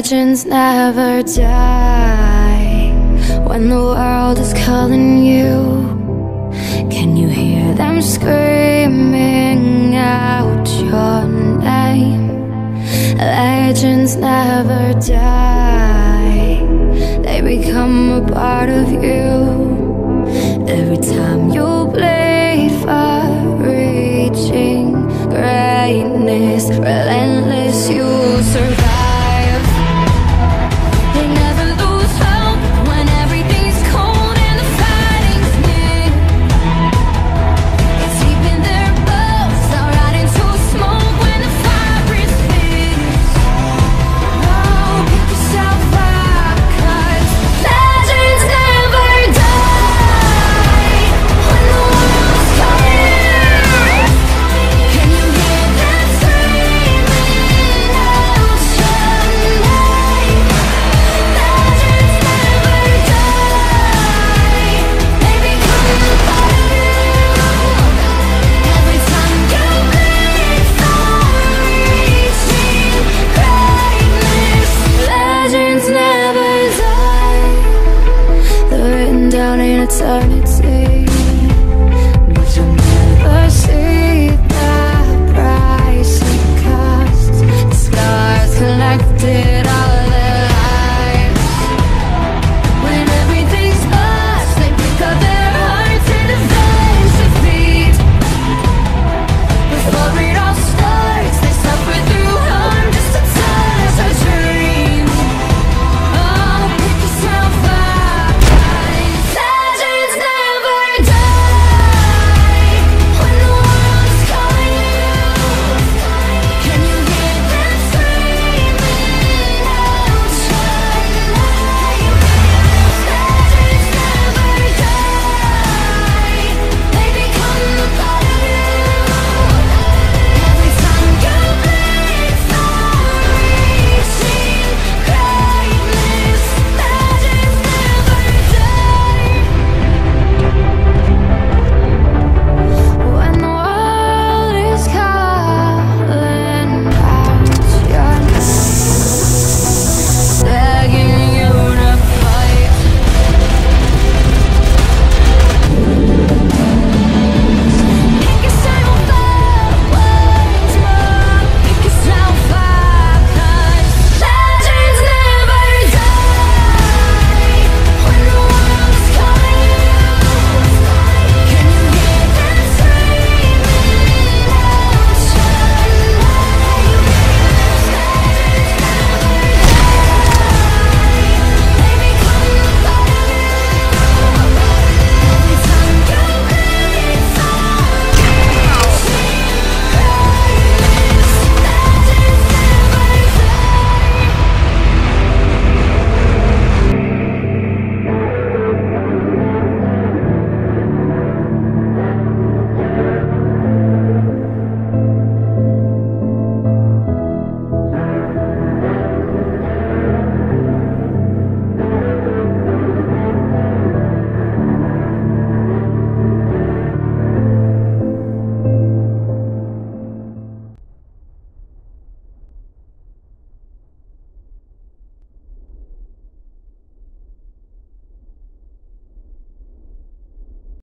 Legends never die. When the world is calling you, can you hear them screaming out your name? Legends never die. They become a part of you. Every time you bleed for reaching greatness, relentless, you survive. They never lose hope when everything's cold and the fighting's near. It's deep in their bones, all right into smoke when the fire is fierce. Oh, pick yourself up, 'cause legends never die. When the world's calling, can you hear them screaming out your name? Legends never die. They become a part of you. Every time you bleed for reaching greatness, legends never die. They're written down in eternity.